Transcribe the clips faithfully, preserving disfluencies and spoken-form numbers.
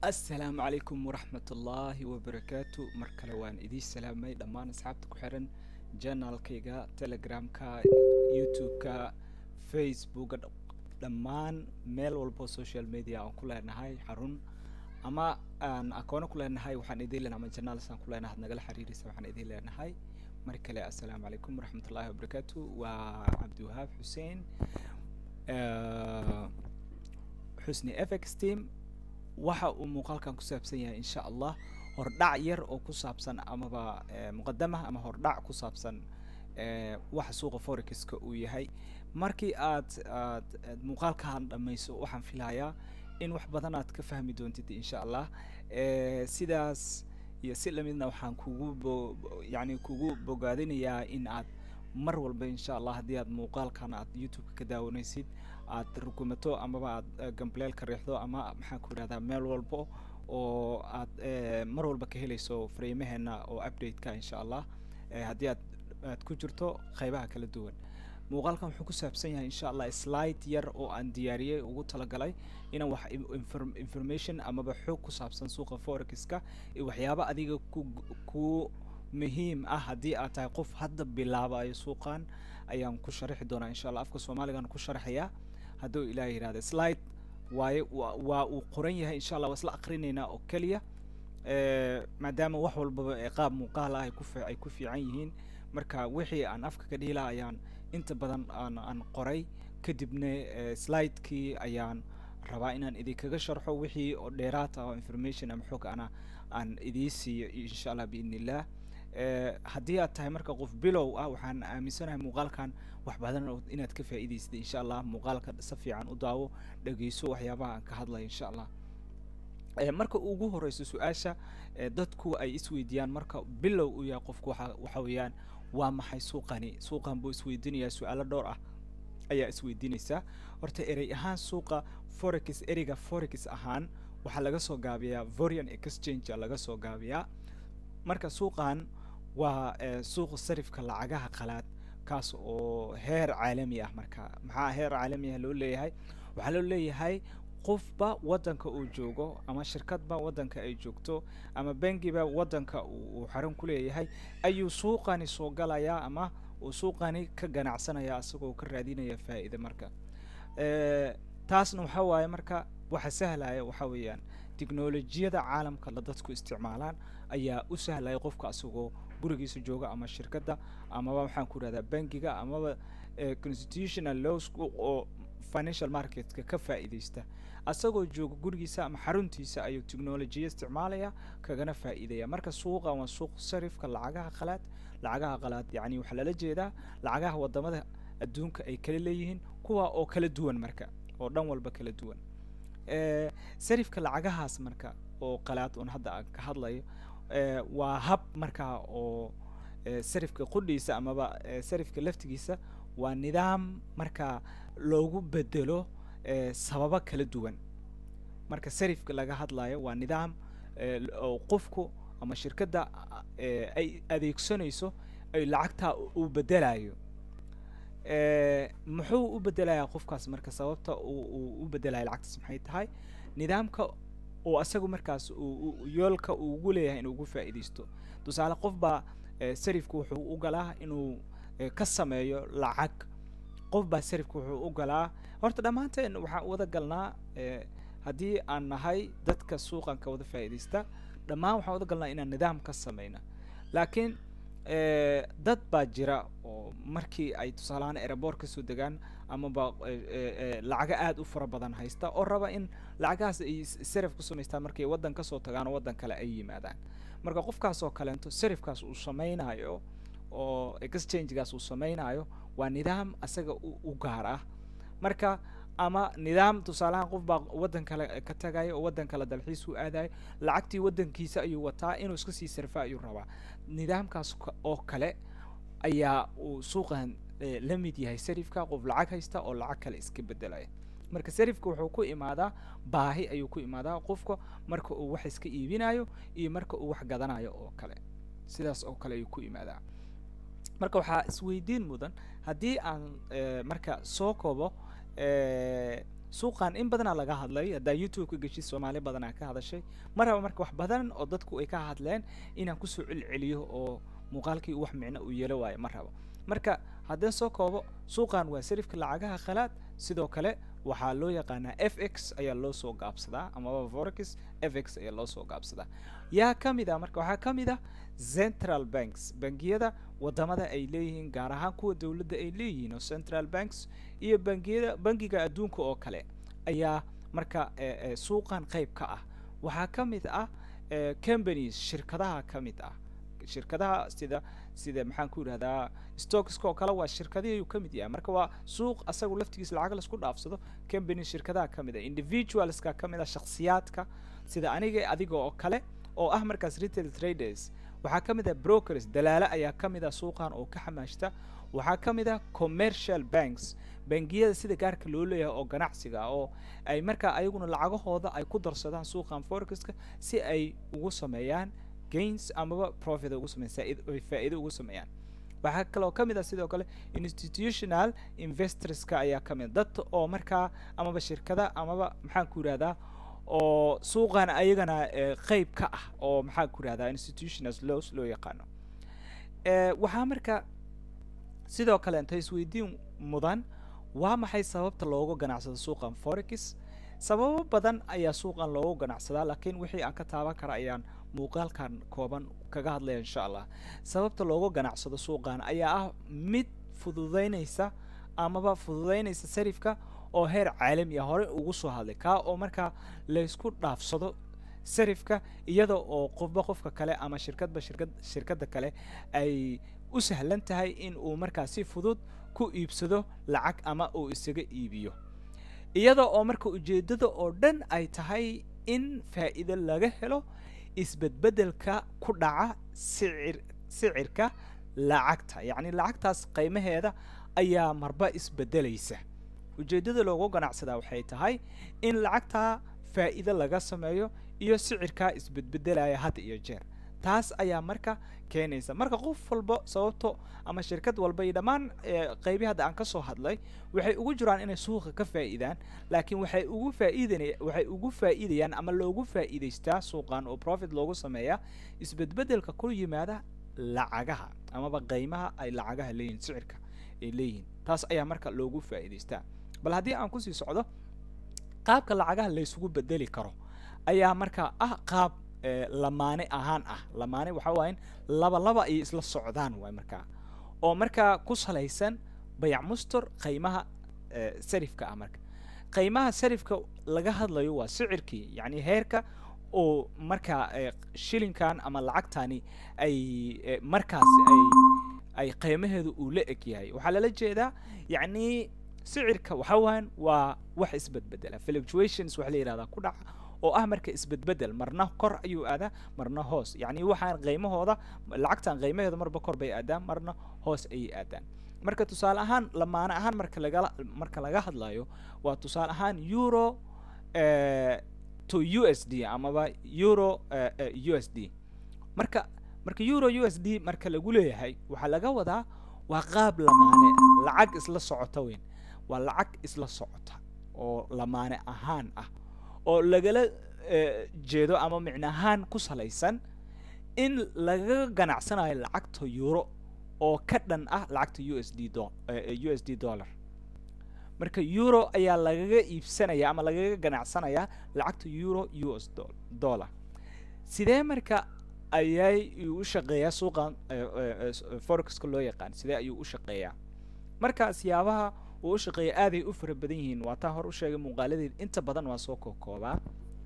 السلام عليكم ورحمة الله وبركاته. مركل وان إدي سلامي دمان أصحابتك وحرن جانال كيغا تليجرام كا يوتيوب كا فيسبوك دمان ميل والبو سوشيال ميديا أو كلها نهاي حرون أما أن أكون كلها نهاي وحن إدي لنا من جانال سان كلها نهاد نقل حريري سوحن إدي لنا نهاي. مركل السلام عليكم ورحمة الله وبركاته. وعبد الوهاب حسين أه حسني إف إكس تيم waxa uu muuqaalkan ku saabsan yahay insha Allah hordhac yar oo ku saabsan amaba muqaddamaha ama hordhac ku saabsan waxa suuqa forex-ka uu yahay. Markii aad aad muuqaalkan dhamayso waxaan filayaa in wax badan aad ka fahmi doontid insha Allah. sidaas iyo si lamidna waxaan kugu yani kugu bogaadinayaa in aad mar walba insha Allah haddii aad muuqaalkan aad YouTube ka daawanaysid aad rukumato amaba aad gambleel ka riixdo ama maxaan ku yiraahdaa meel walba oo aad mar walba ka helayso fariimaheena oo update ka insha Allah haddii aad aad ku jirto qaybaha kala duwan. muuqaalkan wuxuu ku saabsan yahay insha Allah slide yar oo aan diyaariyay ugu talagalay inaan wax information amaba xog ku saabsan suuqa forex-ka iyo waxyaabo adiga ku ku muhiim ah haddii aad tahay qof hadda bilaabayo suuqan ayaan ku sharaxi doonaa insha Allah. afka Soomaaligan ku sharaxaya hadduu Ilaahay yiraahdo. slide waaye waa uu qoran yahay insha Allah wasla aqrinaynaa oo kaliya ee maadaama wax walba ay qaab muuqaal ah ay ku ay ku fiican yihiin. marka wixii aan afka ka dhila ayaan inta badan aan aan qoray kadibna slide-kii ayaan rabaa inaan idin kaga sharxo wixii oo dheeraad ah oo information ama xog ana aan idin siiyo insha Allah biidnillah. haddii aad tahay marka qof bilow ah waxaan aaminsanahay muuqaalkan wax badan inaad ka faa'iideysid insha Allah. muuqaalka si fiican u daawo dhageyso waxyaabaha aan ka hadlayo insha Allah. marka ugu horeyso su'aasha dadku ay isweydiiyaan marka bilow u yahay qofku waxa weeyaan waa maxay suuqani. suuqan buu isweydiinayaa su'aalo dhowr ah ayaa isweydiinaysa. horta erey ahaan suuqa forex ereyga forex ahaan waxa laga soo gaabiyaa foreign exchange laga soo gaabiyaa. marka suuqan waa suuq sarifka lacagaha qalaad kaas oo heer caalami ah. marka maxaa heer caalami ah loo leeyahay? waxa loo leeyahay qofba wadanka uu joogo ama shirkadba wadanka ay joogto ama bangiba wadanka uu xarun ku leeyahay ayuu suuqani soo galaya ama uu suuqani ka ganacsanaya asagoo ka raadinaya faa'iido. marka ee taasna waxa waaye marka waxa sahlaya waxa weeyaan tiknoolajiyada caalamka la dadku isticmaalaan ayaa u sahlaya qofka asagoo gurigiisa jooga ama shirkadda ama waxaan ku raadaa bangiga ama constitutional laws oo financial market ka faa'iideysta asagoo jooga gurigiisa ama xaruntiisa ayuu tiknoolajiya isticmaalaya kagana faa'iidaya. marka suuqa waa suuq sarifka lacagaha qalaad. lacagaha qalaad yani waxa lala jeedaa lacagaha wadamada adduunka ay kala leeyihiin kuwa oo kala duwan marka oo dhan walba kala duwan. ee sarifka lacagahaas marka oo qalaad oo hadda aan ka hadlayo ee waa hab marka oo sarifka qudhiisa amaba sarifka laftigiisa waa nidaam marka loogu bedelo sababa kala duwan. marka sarifka laga hadlayo waa nidaam oo qofku ama shirkadda ay adeegsanayso ay lacagta u bedelayo. ee muxuu u bedelayaa qofkaas marka sababta uu u bedelayo lacagtaas maxay tahay? nidaamka oo asagu markaas uu yoolka uu ugu leeyahay inuu ugu faa'iideysto. tusaale qof baa sarifku wuxuu u galaa inuu ka sameeyo lacag. qof baa sarifku wuxuu u galaa horta dhamaanteen waxaan wada galnaa haddii aan nahay dadka suuqan ka wada faa'iideysta dhammaan waxaan wada galnaa inaan nidaam ka sameyna. laakiin dad baa jira oo markii ay tusaalahaan airport ka soo degaan ama ba lacaga aad u fara badan haysta oo raba in lacagahaas ay sarif ku samaystaan markay wadan ka soo tagaan wadan kale ay yimaadaan. marka qofkaas oo kaleento sarifkaas uu sameynayo oo exchange-gaas uu sameynayo waa nidaam asaga u gaar ah. marka ama nidaam tusaalahaan qof baa wadan kale ka tagayo oo wadan kale dalxiis u aadayo lacagtii wadankiisa ayuu wataa inuu iska sii sarfa ayuu rabaa. nidaamkaas oo kale ayaa uu suuqan la mid yahay sarifka qof lacag haysta oo lacag kale iska bedelaya. marka sarifka wuxuu ku imaadaa baahi ayuu ku imaadaa qofka marka uu wax iska iibinayo iyo marka uu wax gadanayo oo kale sidaas oo kale ayuu ku imaadaa. marka waxaa isweydiin mudan haddii aan marka soo koobo suuqan in badan laga hadlay hada YouTube ka gashay Soomaali badan ka hadashay maraba marka wax badan oo dadku ay ka hadleen inaan ku soo celceliyo oo muuqaalkii wax micno u yeelo waayo maraba marka haddii soo koobo suuqan waa sarifka lacagaha khalaad sidoo kale waxaa loo yaqaanaa F X ayaa loo soo gaabsadaa ama Forex F X ayaa loo soo gaabsadaa yaa kamida marka waxaa kamida central banks bangiyada wadamada ay leeyihiin gaar ahaan kuwa dawladda ay leeyihiin oo central banks iyo bangiyada bangiga adduunka oo kale ayaa marka suuqan qayb ka ah waxaa kamid ah companies shirkadaha kamid ah shirkadaha sida sida maxaan ku yiraahdaa stocks oo kale waa shirkadii uu kamid yahay marka waa suuq asagu laftigiisa lacag la isku dhaafsado company shirkadaha kamid ah individuals ka kamid ah shakhsiyaadka sida aniga adiga oo kale oo ah markaas retail traders waxaa kamid ah brokers dalaala ayaa kamid ah suuqan oo ka xamaashta waxaa kamid ah commercial banks bangiyada sida gaarka loo leeyahay oo ganacsiga oo ay marka ayaguna lacagahooda ay ku darsadaan suuqan forex-ka si ay ugu sameeyaan gains amaba profit ugu sameeyaan faa'iido ugu sameeyaan waxaa kale oo kamid ah sidoo kale institutional investors ka ayaa kamid dad oo marka amaba shirkada amaba maxaan ku yiraahdaa oo suuqan ayagana qayb ka ah oo maxaan ku yiraahdaa institutions laws loo yaqaano ee waxaa marka sidoo kale inta isweydiin mudan waa maxay sababta loogu ganacsado suuqan forex sababo badan ayaa suuqan loogu ganacsadaa laakiin wixii aan ka taaban kara ayaan muuqaalkan kooban kaga hadlaya insha Allah sababta loogu ganacsado suuqan ayaa ah mid fududeynaysa amaba fududeynaysa sarifka oo heer caalami ah hore ugu soo hadlay ka oo marka la isku dhaafsado sarifka iyada oo qofba qofka kale ama shirkadba shirkad shirkadda kale ay u sahlan tahay in uu markaa si fudud ku iibsado lacag ama uu isaga iibiyo iyada oo marka ujeedada oo dhan ay tahay in faa'iido laga helo isbedbedelka ku dhaca sicir sicirka lacagta yacni lacagtaas qiimaheeda ayaa marba isbedelaysa ujeedada loogu ganacsadaa waxay tahay in lacagta faa'iido laga sameeyo iyo sicirka isbedbedelaya had iyo jeer taas ayaa marka keenaysa marka qof walba sababto ama shirkad walba iyo dhamaan qaybihi hadda aan ka soo hadlay waxay ugu jiraan inay suuqa ka faa'iidaan laakiin waxay ugu faa'iidanayaan waxay ugu faa'iidayaan ama loogu faa'iidaystaa suuqan oo profit loogu sameeyaa isbedbedelka ku yimaada lacagaha amaba qiimaha ay lacagaha leeyihiin sicirka ay leeyihiin taas ayaa marka loogu faa'iidaystaa bal haddii aan ku sii socdo qaabka lacagaha la isugu bedeli karo ayaa marka ah qaab lamaane ahaan ah lamaane waxa waa in laba laba ay isla socdaan way marka oo marka ku salaysan bayac mustar qiimaha sarifka ah marka qiimaha sarifka laga hadlayo waa sicirkii yani heerka oo marka shilinkan ama lacagtani ay markaas ay ay qiimaheedu uu la eg yahay waxa la jeedaa yani sicirka waxa waan waa wax isbedbedela fluctuations waxa la yiraahdaa ku dhaca oo ah marka isbedbedel marna kor ayuu aadaa marna hoos yani waxaan qiimahooda lacagtan qiimaheedu marba kor bay aadaan marna hoos ay aadaan marka tusaale ahaan lamaana ahaan marka laga marka laga hadlayo waa tusaale ahaan euro eh to U S D amaba euro U S D marka marka euro U S D marka lagu leeyahay waxa laga wadaa waa qaab lamaane lacag isla socota weyn waa lacag isla socota oo lamaane ahaan ah oo lagala jeedo ama micnahaan ku salaysan in laga ganacsanayo lacagta euro oo ka dhan ah lacagta U S D U S D dollar marka euro ayaa lagaga iibsanaya ama lagaga ganacsanaya lacagta euro U S dollar sidee marka ayay u shaqeeyaa suuqan forex-ka loo yaqaan sidee ayuu u shaqeeyaa marka siyaabaha uu shaqeeyo aad ay u fara badan yihiin waa taa hor u sheegay muuqaaladeed inta badan waa soo koobaa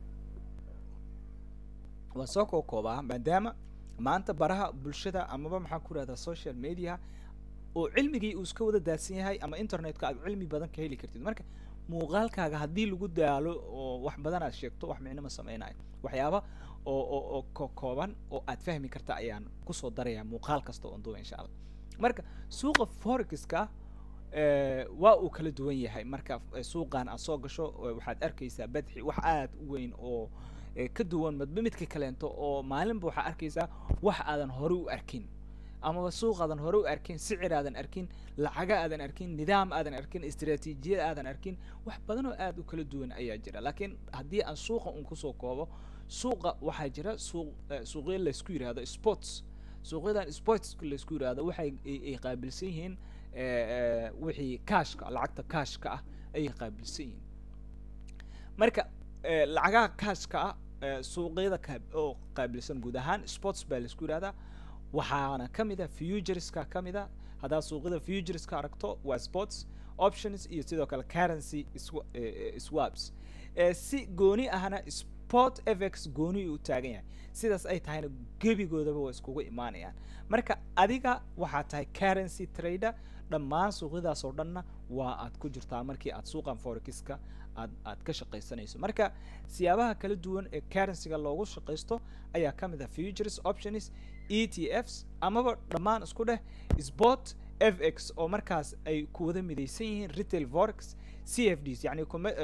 waa soo koobaa maadaama maanta baraha bulshada amaba maxaa ku raada social media oo cilmigii uu iska wada daadsan yahay ama internetka aad cilmi badan ka heli kartid marka muuqaalkaaga haddii lagu daalo oo wax badan aad sheegto wax micno ma sameynayo waxyaaba oo oo oo kooban oo aad fahmi karta ayaan ku soo darayaa muuqaal kasta oo duwa insha Allah marka suuqa forex-ka waa uu kala duwan yahay marka suuqan aad soo gasho waxaad arkaysaa badxi wax aad u weyn oo ka duwan midba midka kaleento oo maalinba waxa arkaysaa wax aadan hore u arkin ama suuq aadan hore u arkin sicir aadan arkin lacaga aadan arkin nidaam aadan arkin istiraatiijiyad aadan arkin wax badan oo aad u kala duwan ayaa jira laakiin haddii aan suuqa un kusoo koobo suuqa waxaa jira suuq suuqyo la isku yiraahdo sports suuqyadan sports la isku yiraahdo waxay ay qaabilsan yihiin wixii cashka lacagta cashka ah ay qaabilsan yihiin marka lacagaha cashka ah suuqyada oo qaabilsan guud ahaan sports baa la isku yiraahdaa waxaana kamid ah futureska kamid ah hadaa suuqyada futureska aragto waa sports options iyo sidoo kale currency swaps si gooni ahna spot F X gooni u taagan yahay sidaas ay tahayna gebigoodaba waa iskugu imaanayaan marka adiga waxaa tahay currency trader dhammaan suuqyadaas oo dhanna waa aad ku jirtaa markii aad suuqan forexka aad aad ka shaqaysanayso marka siyaabaha kala duwan ee currency-ga loogu shaqaysto ayaa kamid ah futures options E T Fs amaba dhammaan isku dheh spot F X oo markaas ay ku wada midaysan yihiin retail forex C F Ds yani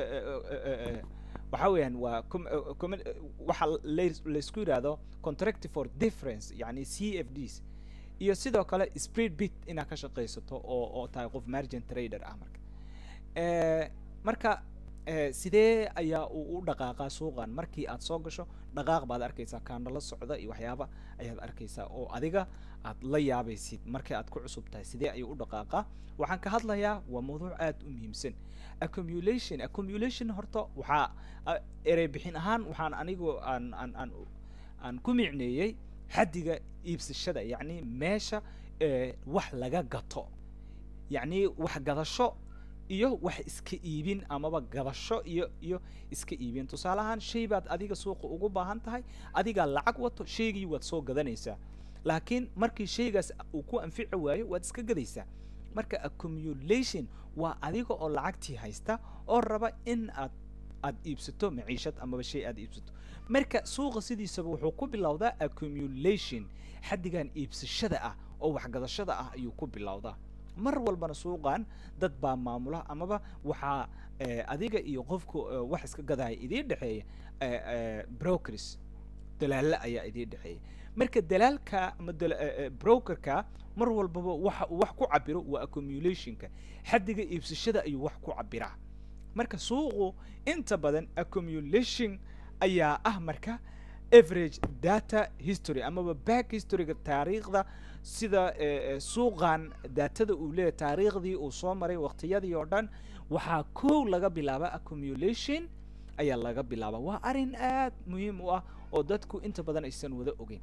waxa weeyaan waa waxa la isku yiraahdo contract for difference yani C F Ds iyo sidoo kale spread bit inaad ka shaqaysato oo oo tahay qof margin trader ah marka ee marka sidee ayaa uu u dhaqaaqaa suuqan markii aad soo gasho dhaqaaq baad arkaysaa kaana la socda iyo waxyaaba ayaad arkaysaa oo adiga aad la yaabaysid markii aad ku cusub tahay sidee ayuu u dhaqaaqaa waxaan ka hadlayaa waa mawduuc aad u muhiimsan accumulation accumulation horta waxaa erey bixin ahaan waxaan anigu aan aan aan aan ku micneeyay xaddiga iibsashada yacni meesha wax laga gato yacni wax gadasho iyo wax iska iibin amaba gadasho iyo iyo iska iibin tusaale ahaan shay baad adiga suuqa ugu baahan tahay adiga lacag wato shaygii waad soo gadanaysaa laakiin markii shaygaas uu ku anfici waayo waad iska gadaysaa marka accumulation waa adiga oo lacagtii haysta oo raba in aad aad iibsato maciishad amaba shay aad iibsato marka suuqa sidiisaba wuxuu ku bilowdaa accumulation xaddigan iibsashada ah oo wax gadashada ah ayuu ku bilowdaa mar walbana suuqan dad baa maamula amaba waxaa adiga iyo qofku wax iska gadaya idin dhaxeeya brokers dalaal ayaa idin dhaxeeya marka dalaalka ama brokerka mar walbaba waxa wax ku cabiro waa accumulationka xaddiga iibsashada ayuu wax ku cabiraa marka suuqu inta badan accumulation ayaa ah marka average data history amaba back historyga taariikhda sida suuqan datada uu leeyahay taariikhdii uu soo maray waqtiyadii oo dhan waxaa koow laga bilaabaa accumulation ayaa laga bilaabaa waa arrin aad muhiim u ah oo dadku inta badan aysan wada ogeyn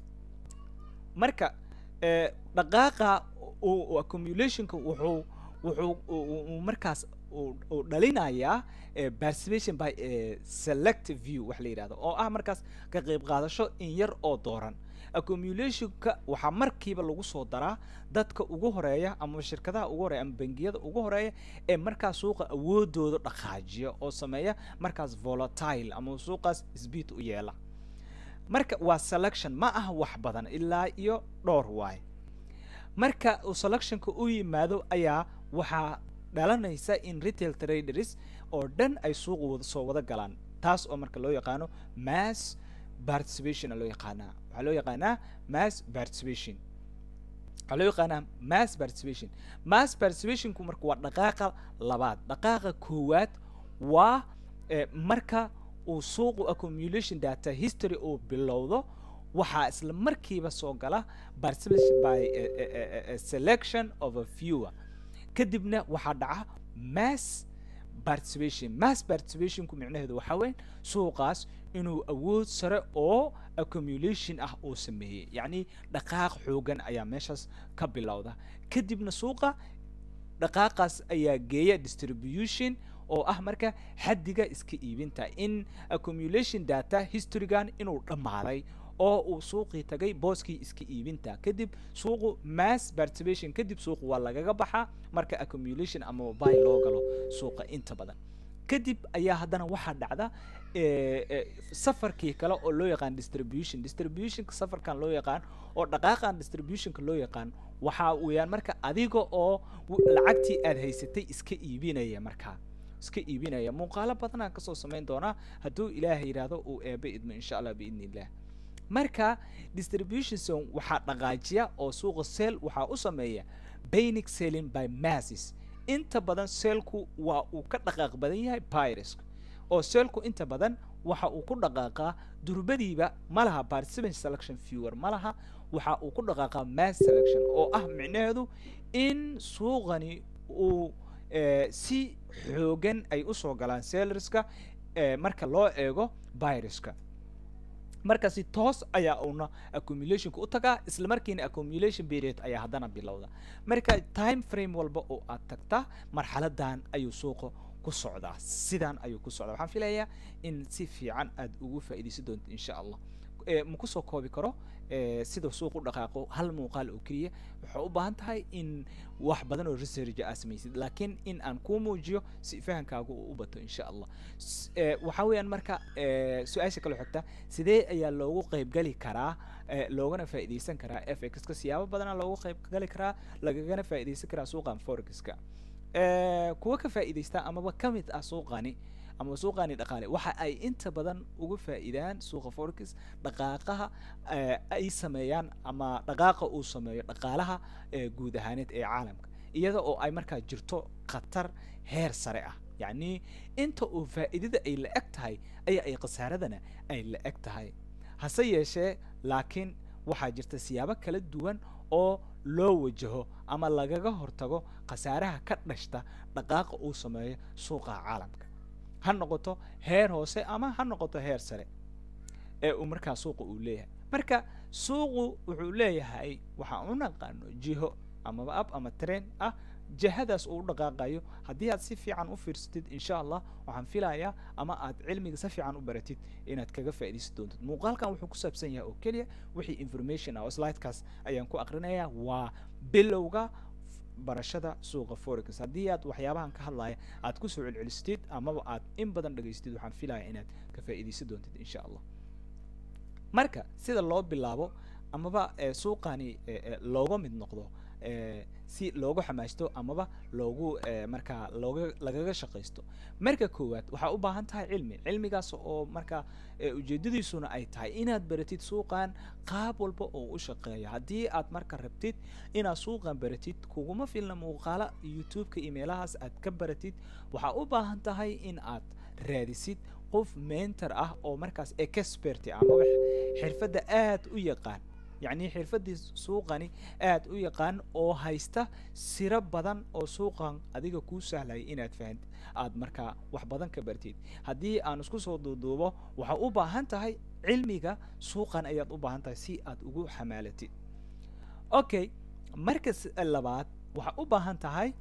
marka dhaqaaqa uu accumulationka wuxuu wuxuu markaas uu dhalinayaa participation by selective view wax la yiraahdo oo ah markaas ka qayb qaadasho in yar oo dooran accumulationka waxaa markiiba lagu soo daraa dadka ugu horeeya ama shirkadaha ugu horeeya ama bangiyada ugu horeeya ee markaas suuqa awoodooda dhaqaajiya oo sameeya markaas volatile ama suuqaas speed u yeela marka waa selection ma aha wax badan ilaa iyo dhowr waay marka uu selectionka u yimaado ayaa waxaa dhalanaysa in retail traders oo dhan ay suuq wada soo wada galaan taas oo marka loo yaqaano mass participation loo yaqaanaa waxaa loo yaqaanaa mass participation waxaa loo yaqaanaa mass participation mass participationku marka waa dhaqaaqa labaad dhaqaaqa koowaad waa marka uu suuqu accumulation data history uu bilowdo waxaa isla markiiba soo gala participation by selection of a fewer kadibna waxaa dhaca mass participation mass participationku micnaheedu waxaa weyn suuqaas inuu awood sare oo accumulation ah uu sameeyey yacni dhaqaaq xoogan ayaa meeshaas ka bilowda kadibna suuqa dhaqaaqaas ayaa geeya distribution oo ah marka xaddiga iska iibinta in accumulation data historygan inuu dhammaaday oo uu suuqii tagay booskii iska iibinta kadib suuqu mass participation kadib suuqu waa lagaga baxaa marka accumulation ama buy loo galo suuqa inta badan kadib ayaa haddana waxaa dhacda safarkii kale oo loo yaqaan distribution distributionka safarkan loo yaqaan oo dhaqaaqan distributionka loo yaqaan waxa weeyaan marka adiga oo lacagtii aad haysatay iska iibinaya markaa iska iibinaya muuqaalo badan aan kasoo samayn doonaa hadduu ilaahay yiraahdo uu eebe idmo insha allah biidni illah marka distribution zone waxaa dhaqaajiya oo suuqa sell waxaa u sameeya panic selling by masses inta badan sellku waa uu ka dhaqaaq badan yahay buyers oo sellku inta badan waxa uu ku dhaqaaqaa durbadiiba malaha participant selection viewer malaha waxa uu ku dhaqaaqaa mass selection oo ah micnaheedu in suuqani uu si xoogan ay u soo galaan sellerska marka loo eego buyerska marka si toos ayaa una accumulation ku tagaa isla markiina accumulation period ayaa haddana bilowda marka time frame walba oo aad tagtaa marxaladan ayuu suuqa ku socdaa sidaan ayuu ku socdaa waxaan filayaa in si fiican aad ugu faa'iideysan doonto insha Allah ma ku soo koobi karo sida suuq u dhaqaaqo hal muuqaal oo kaliya waxa u baahan tahay in wax badan oo research ah samaysid laakiin in aan ku muujiyo si fahankaagu u bato insha Allah waxa weeyaan marka su'aasha kale xigta sidee ayaa loogu qayb gali karaa loogana faa'iideysan karaa F X ka siyaabo badan loogu qayb gali karaa lagana faa'iideysan karaa suuqan forex ka kuwa ka faa'iideysta ama ka mid ah suuqani ama suuqani dhaqaale waxa ay inta badan ugu faa'iidaan suuqa forex dhaqaaqaha ay sameeyaan ama dhaqaaqa uu sameeyo dhaqaalaha guud ahaaneed ee caalamka iyada oo ay markaa jirto khatar heer sare ah yani inta uu faa'iidada ay la eg tahay ayaa ay khasaaradana ay la eg tahay hase yeeshee laakiin waxaa jirta siyaabo kala duwan oo loo wajaho ama lagaga hortago khasaaraha ka dhashta dhaqaaqa uu sameeyo suuqa caalamka ha noqoto heer hoose ama ha noqoto heer sare ee uu markaa suuqa uu leeyahay marka suuqu wuxuu leeyahay waxa uu naqaano jiho ama up ama trend ah jihadaas uu dhaqaaqayo haddii aad si fiican u fiirsatid insha Allah waxaan filayaa ama aad cilmiga si fiican u baratid inaad kaga faa'iideysan doontid muuqaalkan wuxuu ku saabsan yahay oo kaliya wixii information ah oo slide-kaas ayaan ku aqrinayaa waa bilowga barashada suuqa forex haddii aad waxyaabahan ka hadlaya aad ku soo celcelistid ama aad in badan dhageystid waxaan filayaa inaad ka faa'iideysan doontid insha Allah marka sida loo bilaabo amaba suuqani looga mid noqdo si loogu xamaashto amaba loogu marka looga lagaga shaqeysto marka koowaad waxa u baahan tahay cilmi cilmigaas oo marka ujeedadiisuna ay tahay inaad baratid suuqan qaab walba oo u shaqeeyo haddii aad marka rabtid inaad suuqan baratid kuguma filna muuqaala youtube-ka emailahas aad ka baratid waxa u baahan tahay in aad raadisid qof mentor ah oo markaas expert ah ama xirfadda aad u yaqaan يعني حرفدي سوقاني آد أو يقان أو هايستا سيرة بدن أو سوقان أديك كو سهلة إن أتفهمت آد مركا وح بدن كبرتيد هدي أنا سكو صوت دوبا وح أوبا هنتهاي علميكا سوقان أياد أوبا هنتهاي سي آد أوجو حمالتي أوكي مركز اللبات وح أوبا هنتهاي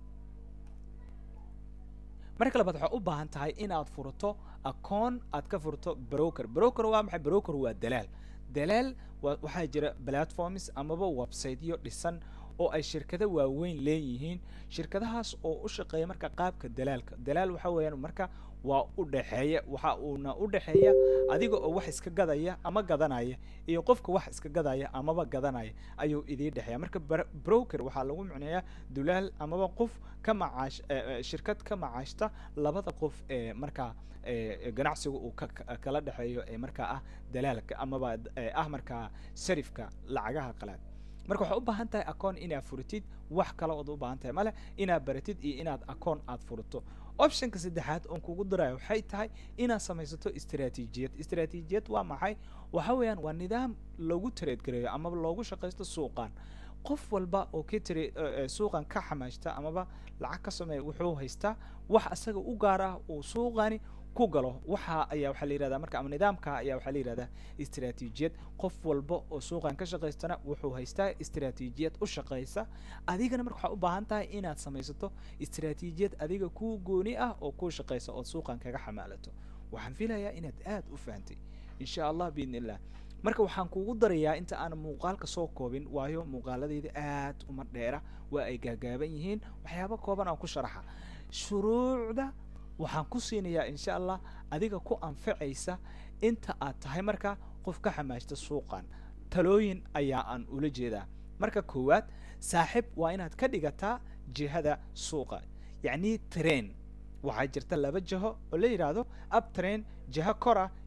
مركز اللبات وح أوبا هنتهاي إن آد فرطو أكون آد كفرطو بروكر بروكر وامحي بروكر هو الدلال دلال waxaa jira platforms amaba website-yo dhisan oo ay shirkado waaweyn leeyihiin shirkadahaas oo u shaqeeya marka qaabka dalaalka dalaal waxa weeyaan marka waa u dhaxeeya waxa uuna u dhaxeeya adiga oo wax iska gadaya ama gadanaya iyo qofka wax iska gadaya amaba gadanaya ayuu idin dhaxeeya marka broker waxa lagu macneeyaa dalaal amaba qof ka macaash shirkad ka macaashta labada qof ee marka ganacsigu uu kala dhaxeeyo ee marka ah dalaalka amaba ah marka sarifka lacagaha qalaad marka waxa u baahan tahay account inaad furitid wax kale oo u baahan tahay male inaad baratid iyo inaad account aad furto optionka saddexaad oo kugu darayo waxay tahay inaad samaysato istiraatiijiyad istiraatiijiyad waa maxay waxa weeyaan waa nidaam lagu trade gareeyo ama loogu shaqeysto suuqan qof walba oo ka tiri suuqan ka xamaashta amaba lacag ka sameeyo wuxuu haystaa wax asaga u gaar ah oo suuqani ku galo waxa ayaa waxa la yiraahdaa marka ama nidaamka ayaa waxa la yiraahdaa istiraatiijiyad qof walba oo suuqan ka shaqeystana wuxuu haystaa istiraatiijiyad u shaqeysa adigana marka waxa u baahan tahay inaad samaysato istiraatiijiyad adiga ku gooni ah oo ku shaqeysa oo suuqan kaga xamaalato waxaan filayaa inaad aad u fahantay insha Allah biidnillah marka waxaan kuugu darayaa inta aan muuqaalka soo koobin waayo muuqaaladayda aad uma dheera waa ay gaagaaban yihiin waxyaabo kooban aan ku sharaxa shuruucda waxaan ku siinayaa insha Allah adiga ku anfacaysa inta aad tahay marka qof ka xamaashta suuqan talooyin ayaa aan ula jeedaa marka koowaad saaxib waa inaad ka dhigataa jihada suuqa yacni train waxaa jirta laba jiho oo la yiraahdo up train jiha kora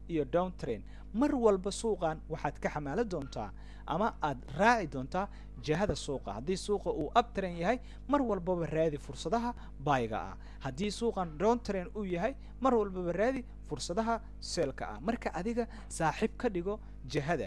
iyo down trend mar walba suuqan waxaad ka xamaala doontaa ama aad raaci doontaa jihada suuqa haddii suuqa uu up trend yahay mar walbaba raadi fursadaha buyga ah haddii suuqan down trend uu yahay mar walbaba raadi fursadaha sellka ah marka adiga saaxiib ka dhigo jihada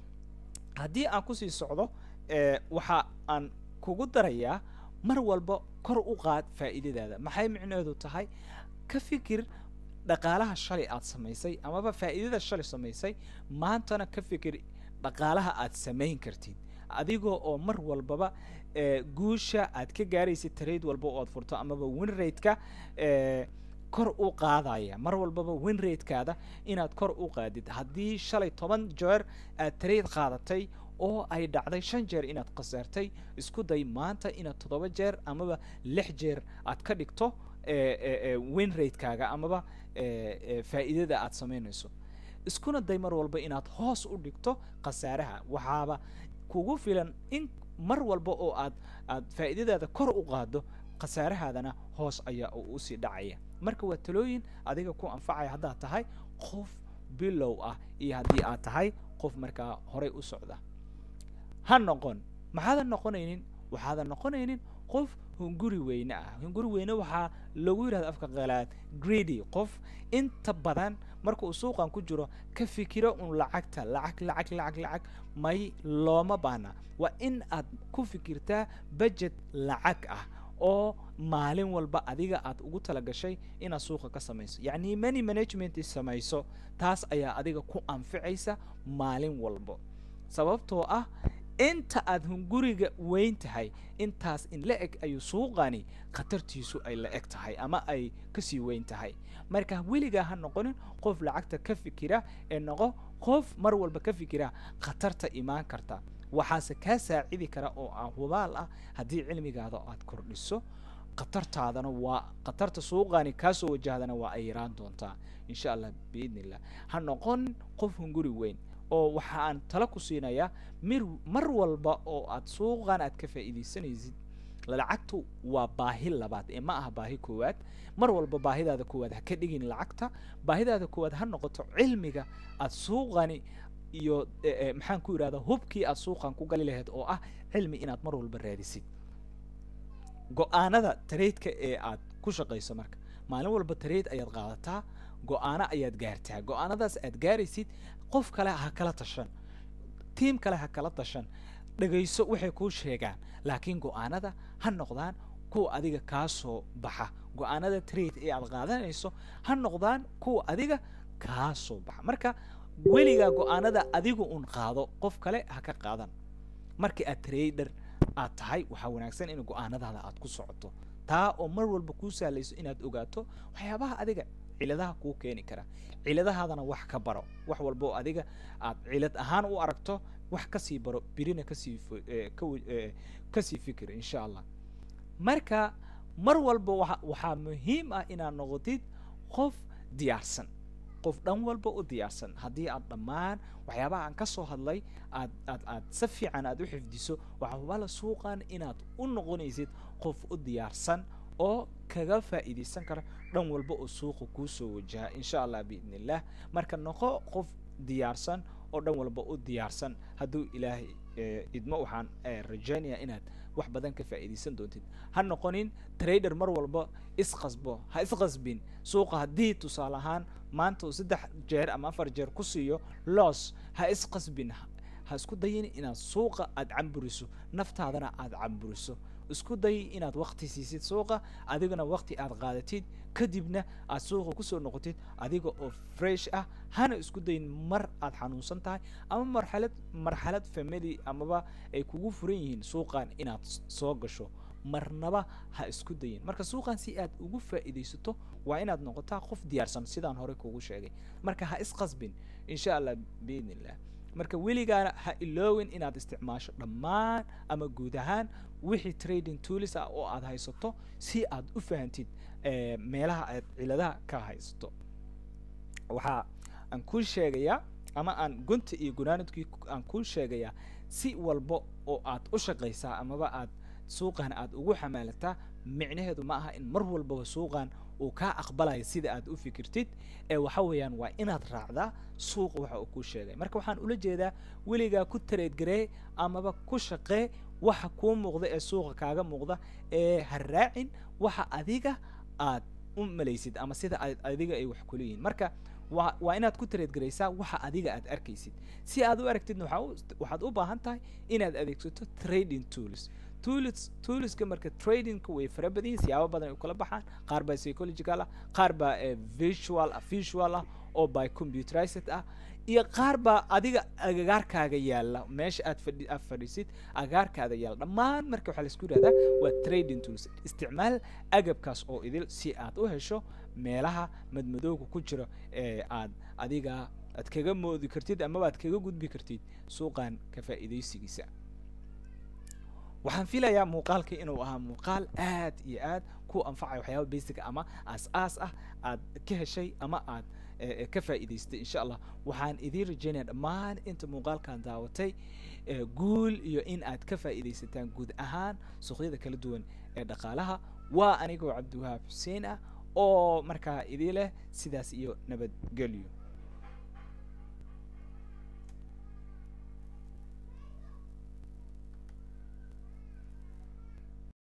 haddii aan kusii socdo ee waxa aan kugu darayaa mar walba kor u qaad faa'iidadaada maxay micnaheedu tahay ka fikir dhaqaalaha shalay aad samaysay amaba faa'iidada shalay samaysay maantana ka fikir dhaqaalaha aad samayn kartid adigoo oo mar walbaba ee guusha aad ka gaaraysid trade walba oo aad furto amaba win rate-ka ee kor u qaadaya mar walbaba win rate-kaada inaad kor u qaadid haddii shalay toban jeer aad trade qaadatay oo ay dhacday shan jeer inaad qasaartay isku day maanta inaad toddoba jeer amaba lix jeer aad ka dhigto ee win rate-kaaga amaba ee faa'iidada aad samaynayso iskuna day mar walba inaad hoos u dhigto qasaaraha waxaaba kugu filan in mar walba oo aad aad faa'iidadaada kor u qaado qasaarahaadana hoos ayaa u sii dhacaya marka waa talooyin adiga ku anfacaya haddaad tahay qof bilow ah iyo haddii aad tahay qof markaa horey u socda ha noqon maxaadan noqonaynin waxaadan noqonaynin qof hunguri weyne ah hunguri weyne waxaa lagu yidhahda afka qalaad greedy qof inta badan marka uu suuqan ku jiro ka fikiro un lacagta lacag lacag lacag lacag may looma baahna waa in aad ku fikirtaa budget lacag ah oo maalin walba adiga aad ugu talagashay inaad suuqa ka samayso yacni money management samayso taas ayaa adiga ku anficaysa maalin walba sababtoo ah inta aad hunguriga weyn tahay intaas in la eg ayuu suuqani khatartiisu ay la eg tahay ama ay kasii weyn tahay marka weligaa ha noqonin qof lacagta ka fikira ee noqo qof mar walba ka fikira khatarta imaan karta waxaase kaa saacidi kara oo ah hubaal ah haddii cilmigaada aad kordhiso khatartaadana waa khatarta suuqani kaasoo wajahdana waa ay yaraan doontaa insha allah biidni illah ha noqon qof hunguri weyn oo waxa aan tala ku siinayaa mir mar walba oo aad suuqan aad ka faa'iideysanaysid lacagtu waa baahi labaad ee ma aha baahi koowaad mar walba baahidaada koowaad ha ka dhigin lacagta baahidaada koowaad ha noqoto cilmiga aad suuqani iyo maxaan ku yiraahdaa hubkii aad suuqan ku gali lahayd oo ah cilmi inaad mar walba raadisid go'aanada trade-ka ee aad ku shaqayso marka maalin walba trade ayaad qaadataa go'aano ayaad gaartaa go'aanadaas aad gaaraysid qof kale ha kala tashan team kale ha kala tashan dhagayso waxay kuu sheegaan laakiin go'aanada ha noqdaan kuwa adiga kaa soo baxa go'aanada trade ee aad qaadanayso ha noqdaan kuwa adiga kaa soo baxa marka weligaa go'aanada adigu un qaado qof kale ha ka qaadan markii aad trader aad tahay waxaa wanaagsan in go'aanadaada aad ku socoto taa oo mar walba kuu sahlayso inaad ogaato waxyaabaha adiga ciladaha kuu keeni kara ciladahaadana wax ka baro wax walba oo adiga aad cilad ahaan u aragto wax ka sii baro birina ka sii ka sii fikir insha allah marka mar walba waxaa muhiim ah inaad noqotid qof diyaarsan qof dhan walba u diyaarsan haddii aad dhammaan waxyaabaha aan ka soo hadlay aad aad aad si fiican aad u xifdiso waxaa hubaala suuqan inaad u noqonaysid qof u diyaarsan oo kaga faa'iideysan kara dhan walba oo suuqa kuu soo wajaha insha allah biidni illah marka noqo qof diyaarsan oo dhan walba u diyaarsan hadduu ilaahay idmo waxaan rajaynayaa inaad wax badan ka faa'iideysan doontid ha noqonin trader mar walba isqasbo ha isqasbin suuqa haddii tusaale ahaan maanta uu saddex jeer ama afar jeer ku siiyo loss ha isqasbin ha isku dayin inaad suuqa aad camburiso naftaadana aad camburiso isku day inaad waqti siisid suuqa adigana waqti aad qaadatid kadibna aad suuqa ku soo noqotid adiga oo fresh ah hana isku dayin mar aad xanuunsan tahay ama marxalad marxalad family amaba ay kugu furan yihiin suuqan inaad soo gasho marnaba ha isku dayin marka suuqan si aad ugu faa'iideysato waa inaad noqotaa qof diyaarsan sidaan hore kugu sheegay marka ha isqasbin insha allah biidnillah marka weligaana ha iloowin inaad isticmaasho dhammaan ama guud ahaan wixii trading tools ah oo aad haysato si aad u fahantid meelaha aad ciladaha ka haysato waxaa aan ku sheegayaa ama aan gunta iyo gunaanadkii aan ku sheegayaa si walba oo aad u shaqaysaa amaba aad suuqan aad ugu xamaalataa micnaheedu ma aha in mar walba suuqan uu kaa aqbalayo sida aad u fikirtid ee waxa weeyaan waa inaad raacdaa suuqa waxa uu ku sheegay marka waxaan ula jeedaa weligaa ku trade garee amaba ku shaqee waxa kuu muuqda ee suuqa kaaga muuqda ee ha raacin waxa adiga aad u malaysid ama sida adiga ay wax kula yihiin marka waa waa inaad ku trade gareysaa waxa adiga aad arkaysid si aad u aragtidna waxa waxaad u baahan tahay inaad adeegsato trading tools tools toolska marka tradingka way fara badan yihiin siyaabo badan ay kala baxaan qaar baa psychological ah qaar baa visual ah visual ah oo by computerized ah iyo qaar baa adiga agagaarkaaga yaala meesha aad fadhi aad fadhisid agagaarkaada yaala dhammaan marka waxa la isku yiraahdaa waa trading tools isticmaal agabkaas oo idil si aad u hesho meelaha madmadowga ku jira ee aad adiga aad kaga moodi kartid ama aad kaga gudbi kartid suuqan ka faa'iideysigiisa waxaan filayaa muuqaalka inuu ahaa muuqaal aad iyo aad ku anfacay waxyaabo basic ama aas-aas ah aad ka heshay ama aad ka faa'iidaystay insha allah waxaan idiin rajaynayaa dhammaan inta muuqaalkan daawatay guul iyo in aad ka faa'iidaysataan guud ahaan suuqyada kala duwan ee dhaqaalaha waa anigoo cabdiwahaab xuseen ah oo markaa idin leh sidaas iyo nabadgelyo